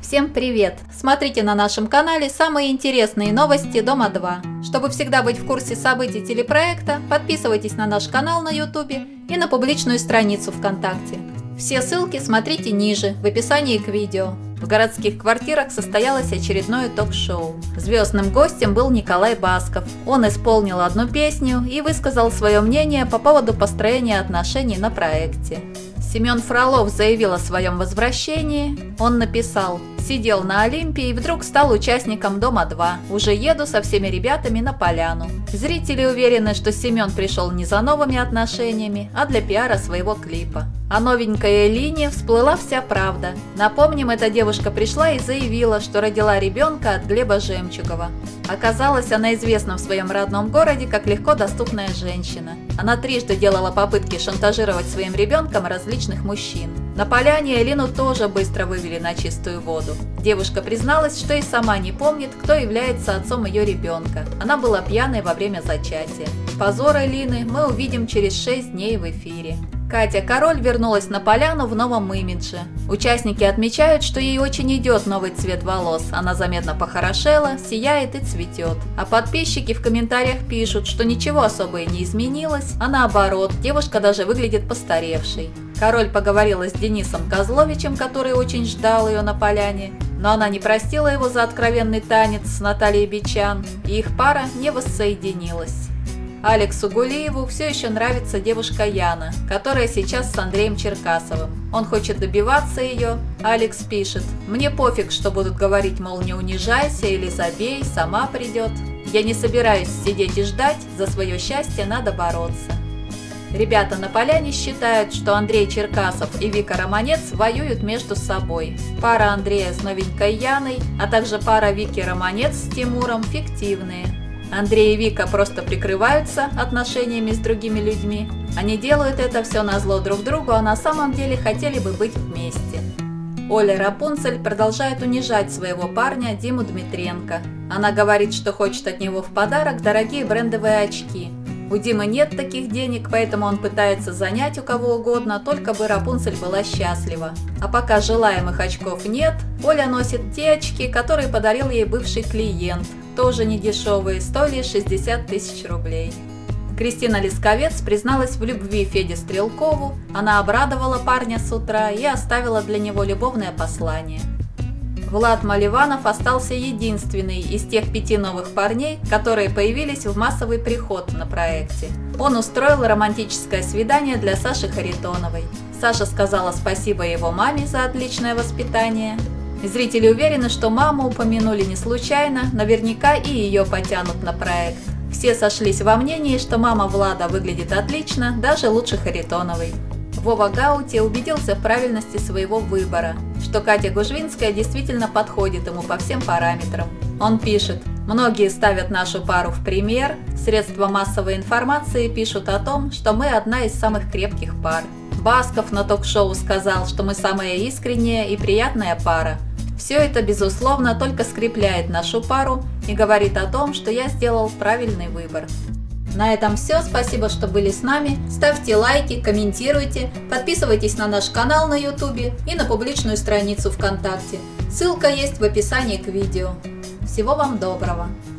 Всем привет! Смотрите на нашем канале самые интересные новости Дома 2. Чтобы всегда быть в курсе событий телепроекта, подписывайтесь на наш канал на YouTube и на публичную страницу ВКонтакте. Все ссылки смотрите ниже, в описании к видео. В городских квартирах состоялось очередное ток-шоу. Звездным гостем был Николай Басков. Он исполнил одну песню и высказал свое мнение по поводу построения отношений на проекте. Семен Фролов заявил о своем возвращении. Он написал: «Сидел на Олимпе и вдруг стал участником Дома 2. Уже еду со всеми ребятами на поляну». Зрители уверены, что Семен пришел не за новыми отношениями, а для пиара своего клипа. О новенькой Элине всплыла вся правда. Напомним, эта девушка пришла и заявила, что родила ребенка от Глеба Жемчугова. Оказалось, она известна в своем родном городе как легко доступная женщина. Она трижды делала попытки шантажировать своим ребенком различных мужчин. На поляне Элину тоже быстро вывели на чистую воду. Девушка призналась, что и сама не помнит, кто является отцом ее ребенка. Она была пьяной во время зачатия. Позор Элины мы увидим через 6 дней в эфире. Катя Король вернулась на поляну в новом имидже. Участники отмечают, что ей очень идет новый цвет волос. Она заметно похорошела, сияет и цветет. А подписчики в комментариях пишут, что ничего особо и не изменилось, а наоборот, девушка даже выглядит постаревшей. Король поговорила с Денисом Козловичем, который очень ждал ее на поляне, но она не простила его за откровенный танец с Натальей Бичан, и их пара не воссоединилась. Алексу Гулиеву все еще нравится девушка Яна, которая сейчас с Андреем Черкасовым. Он хочет добиваться ее. Алекс пишет: «Мне пофиг, что будут говорить, мол, не унижайся или забей, сама придет. Я не собираюсь сидеть и ждать, за свое счастье надо бороться». Ребята на поляне считают, что Андрей Черкасов и Вика Романец воюют между собой. Пара Андрея с новенькой Яной, а также пара Вики Романец с Тимуром фиктивные. Андрей и Вика просто прикрываются отношениями с другими людьми. Они делают это все назло друг другу, а на самом деле хотели бы быть вместе. Оля Рапунцель продолжает унижать своего парня Диму Дмитренко. Она говорит, что хочет от него в подарок дорогие брендовые очки. У Димы нет таких денег, поэтому он пытается занять у кого угодно, только бы Рапунцель была счастлива. А пока желаемых очков нет, Оля носит те очки, которые подарил ей бывший клиент. Тоже недешевые, стоили 60 тысяч рублей. Кристина Лисковец призналась в любви Феде Стрелкову. Она обрадовала парня с утра и оставила для него любовное послание. Влад Маливанов остался единственный из тех 5 новых парней, которые появились в массовый приход на проекте. Он устроил романтическое свидание для Саши Харитоновой. Саша сказала спасибо его маме за отличное воспитание. Зрители уверены, что маму упомянули не случайно, наверняка и ее потянут на проект. Все сошлись во мнении, что мама Влада выглядит отлично, даже лучше Харитоновой. Вова Гаути убедился в правильности своего выбора, что Катя Гужвинская действительно подходит ему по всем параметрам. Он пишет: «Многие ставят нашу пару в пример, средства массовой информации пишут о том, что мы одна из самых крепких пар. Басков на ток-шоу сказал, что мы самая искренняя и приятная пара. Все это, безусловно, только скрепляет нашу пару и говорит о том, что я сделал правильный выбор». На этом все. Спасибо, что были с нами. Ставьте лайки, комментируйте, подписывайтесь на наш канал на YouTube и на публичную страницу ВКонтакте. Ссылка есть в описании к видео. Всего вам доброго!